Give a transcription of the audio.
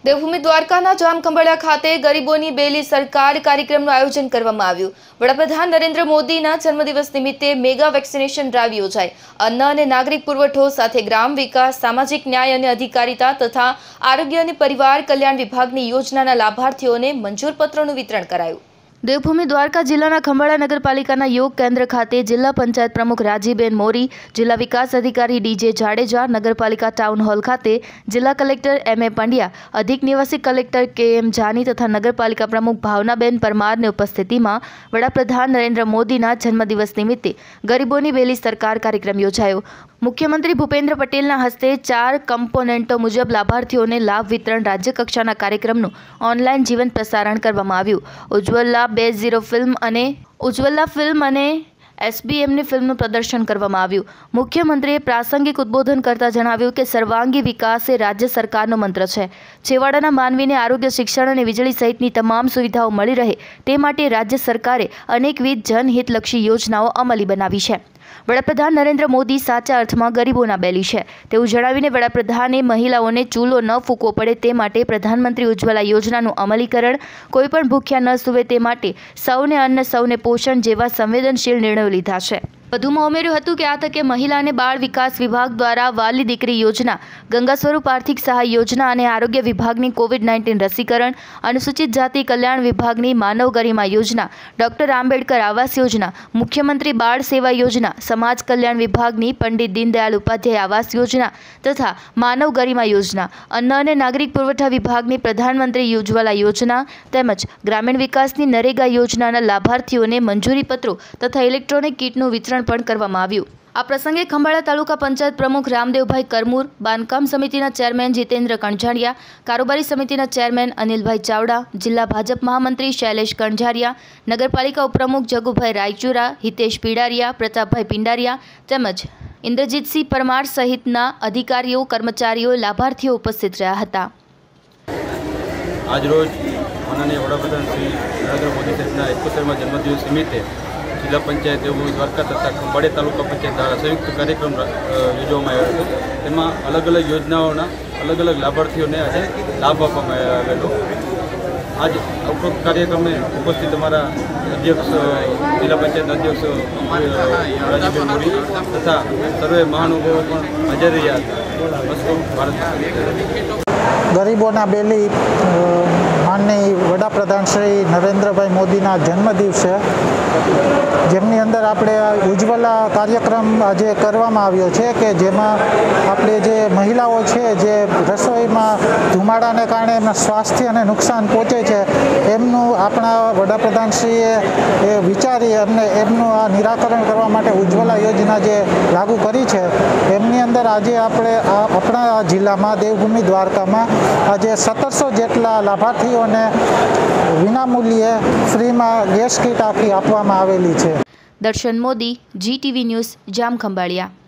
દેવભૂમિ દ્વારકાના જામખંભાળિયા ખાતે ગરીબોની બેલી સરકાર કાર્યક્રમનું આયોજન કરવામાં આવ્યું। વડાપ્રધાન નરેન્દ્ર મોદીના જન્મદિવસ નિમિત્તે મેગા વેક્સિનેશન ડ્રાઈવ યોજાઈ। અન્ન અને નાગરિક પુરવઠો સાથે ગ્રામ વિકાસ, સામાજિક ન્યાય અને અધિકારિતા તથા આરોગ્ય અને પરિવાર કલ્યાણ વિભાગની યોજનાના લાભાર્થીઓને મંજૂર પત્રોનું વિતરણ કરાયું। દેવભૂમિ દ્વારકા જિલ્લાના ખંભાળિયા નગરપાલિકાના યોગ કેન્દ્ર ખાતે જિલ્લા પંચાયત પ્રમુખ રાજીબેન મોરી, જિલ્લા વિકાસ અધિકારી ડીજે જાડેજા, નગરપાલિકા ટાઉન હોલ ખાતે જિલ્લા કલેક્ટર એમ એ પંડ્યા, અધિક નિવાસી કલેક્ટર કે એમ જાની તથા નગરપાલિકા પ્રમુખ ભાવનાબેન પરમારની ઉપસ્થિતિમાં વડાપ્રધાન નરેન્દ્ર મોદીના જન્મદિવસ નિમિત્તે ગરીબોની બેલી સરકાર કાર્યક્રમ યોજાયો। મુખ્યમંત્રી ભૂપેન્દ્ર પટેલના હસ્તે 4 કમ્પોનેન્ટો મુજબ લાભાર્થીઓને લાભ વિતરણ રાજ્ય કક્ષાના કાર્યક્રમનું ઓનલાઈન જીવંત પ્રસારણ કરવામાં આવ્યું। ઉજ્જવલા ફિલ્મ અને એસબીએમની ફિલ્મનું પ્રદર્શન કરવામાં આવ્યું। મુખ્યમંત્રીએ પ્રાસંગિક ઉદ્બોધન કરતા જણાવ્યું કે સર્વાંગી વિકાસ એ રાજ્ય સરકારનો મંત્ર છે। છેવાડાના માનવીને આરોગ્ય, શિક્ષણ અને વીજળી સહિતની તમામ સુવિધાઓ મળી રહે તે માટે રાજ્ય સરકારે અનેકવિધ જનહિતલક્ષી યોજનાઓ અમલી બનાવી છે। વડાપ્રધાન નરેન્દ્ર મોદી સાચા અર્થમાં ગરીબોના બેલી છે તેવું જણાવીને વડાપ્રધાને મહિલાઓને ચૂલો ન ફૂંકવો પડે તે માટે પ્રધાનમંત્રી ઉજ્જવલા યોજનાનું અમલીકરણ, કોઈપણ ભૂખ્યા ન સૂવે તે માટે સૌને અન્ન સૌને પોષણ જેવા સંવેદનશીલ નિર્ણયો લીધા છે। વધુમાં ઉમેર્યું હતું કે આ તકે મહિલા અને બાળ વિકાસ વિભાગ દ્વારા વાલી દીકરી યોજના, ગંગા સ્વરૂપ આર્થિક સહાય યોજના અને આરોગ્ય વિભાગની કોવિડ-19 રસીકરણ, અનુસૂચિત જાતિ કલ્યાણ વિભાગની માનવ ગરિમા યોજના, ડોક્ટર આંબેડકર આવાસ યોજના, મુખ્યમંત્રી બાળ સેવા યોજના, સમાજ કલ્યાણ વિભાગની પંડિત દીનદયાળ ઉપાધ્યાય આવાસ યોજના તથા માનવ ગરિમા યોજના, અન્ન અને નાગરિક પુરવઠા વિભાગની પ્રધાનમંત્રી ઉજ્જવલા યોજના તેમજ ગ્રામીણ વિકાસની નરેગા યોજનાના લાભાર્થીઓને મંજૂરી પત્રો તથા ઇલેક્ટ્રોનિક કીટનું વિતરણ પણ કરવામાં આવ્યું। આ પ્રસંગે ખંભાળિયા તાલુકા પંચાયત પ્રમુખ રામદેવભાઈ કરમૂર, બાંધકામ સમિતિના ચેરમેન જીતેન્દ્ર કણઝારિયા, કારોબારી સમિતિના ચેરમેન અનિલભાઈ ચાવડા, જિલ્લા ભાજપ મહામંત્રી શૈલેષ કણઝારિયા, નગરપાલિકા ઉપપ્રમુખ જગુભાઈ રાયચુરા, હિતેશ પીડારિયા, પ્રતાપભાઈ પિંડારિયા તેમજ ઇન્દ્રજીતસિંહ પરમાર સહિતના અધિકારીઓ, કર્મચારીઓ, લાભાર્થીઓ ઉપસ્થિત રહ્યા હતા। આજરોજ માનનીય વડાપ્રધાન શ્રી નરેન્દ્ર મોદી સાહેબના 71મા જન્મદિવસ નિમિત્તે જિલ્લા પંચાયત દેવભૂમિ દ્વારકા તથા ખંભાળિયા તાલુકા પંચાયત દ્વારા સંયુક્ત કાર્યક્રમ યોજવામાં આવ્યો હતો। તેમાં અલગ અલગ યોજનાઓના અલગ અલગ લાભાર્થીઓને આજે લાભ આપવામાં આવેલો। આજ ઉપરોક્ત કાર્યક્રમે ઉપસ્થિત અમારા અધ્યક્ષ, જિલ્લા પંચાયત અધ્યક્ષ રાજીબેન મોરી તથા સર્વે મહાનુભાવો પણ હાજર રહ્યા હતા। અસ્તુ ભારત। ગરીબોના બેલી માનનીય વડાપ્રધાન શ્રી નરેન્દ્રભાઈ મોદીના જન્મદિવસે જેમની અંદર આપણે ઉજ્જવલા કાર્યક્રમ આજે કરવામાં આવ્યો છે કે જેમાં આપણે જે મહિલાઓ છે જે રસોઈમાં ધુમાડાને કારણે એમના સ્વાસ્થ્યને નુકસાન પહોંચે છે એમનું આપણા વડાપ્રધાનશ્રીએ વિચારી અને એમનું આ નિરાકરણ કરવા માટે ઉજ્જવલા યોજના જે લાગુ કરી છે એમની અંદર આજે આપણે આપણા જિલ્લામાં દેવભૂમિ દ્વારકામાં આજે 1700 જેટલા લાભાર્થીઓને વિનામૂલ્યે ફ્રીમાં ગેસ કીટ આપવામાં આવેલી છે। દર્શન મોદી, GTV ન્યૂઝ, જામખંભાળિયા।